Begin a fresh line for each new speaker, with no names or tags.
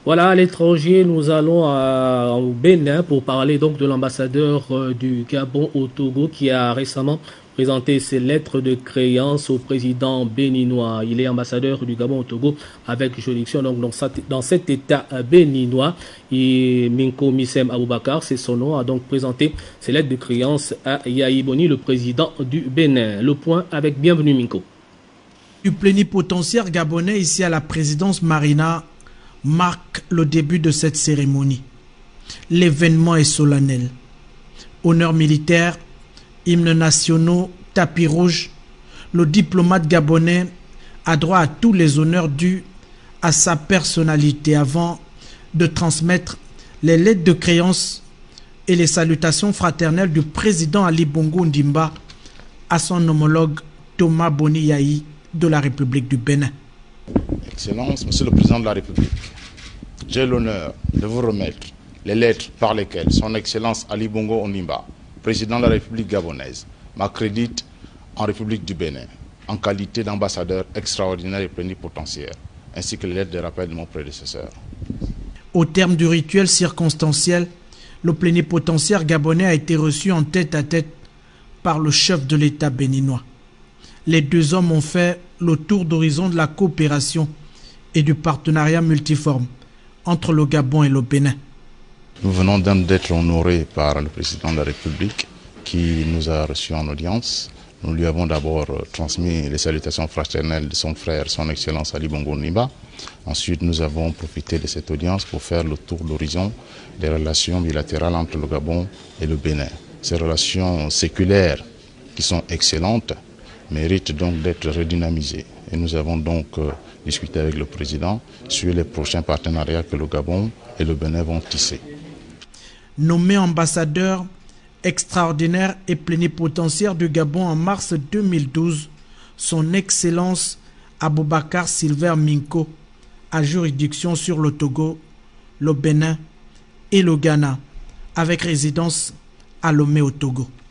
Voilà, à l'étranger, nous allons au Bénin pour parler donc de l'ambassadeur du Gabon au Togo qui a récemment présenté ses lettres de créance au président béninois. Il est ambassadeur du Gabon au Togo avec juridiction donc dans cet état béninois. Et Minko Missem Aboubakar, c'est son nom, a donc présenté ses lettres de créance à Yahi Boni, le président du Bénin. Le point avec bienvenue Minko.
Du plénipotentiaire gabonais ici à la présidence Marina marque le début de cette cérémonie. L'événement est solennel. Honneurs militaires, hymnes nationaux, tapis rouge, le diplomate gabonais a droit à tous les honneurs dus à sa personnalité avant de transmettre les lettres de créance et les salutations fraternelles du président Ali Bongo Ondimba à son homologue Thomas Boni Yahi de la République du Bénin.
Excellence, Monsieur le Président de la République, j'ai l'honneur de vous remettre les lettres par lesquelles Son Excellence Ali Bongo Ondimba, Président de la République gabonaise, m'accrédite en République du Bénin en qualité d'ambassadeur extraordinaire et plénipotentiaire, ainsi que les lettres de rappel de mon prédécesseur.
Au terme du rituel circonstanciel, le plénipotentiaire gabonais a été reçu en tête-à-tête par le chef de l'État béninois. Les deux hommes ont fait le tour d'horizon de la coopération et du partenariat multiforme entre le Gabon et le Bénin.
Nous venons d'être honorés par le président de la République qui nous a reçus en audience. Nous lui avons d'abord transmis les salutations fraternelles de son frère, son Excellence Ali Bongo Ondimba. Ensuite, nous avons profité de cette audience pour faire le tour d'horizon des relations bilatérales entre le Gabon et le Bénin. Ces relations séculaires qui sont excellentes méritent donc d'être redynamisées. Et nous avons donc discuté avec le président sur les prochains partenariats que le Gabon et le Bénin vont tisser.
Nommé ambassadeur extraordinaire et plénipotentiaire du Gabon en mars 2012, son Excellence Aboubakar Silver Minko a juridiction sur le Togo, le Bénin et le Ghana, avec résidence à Lomé au Togo.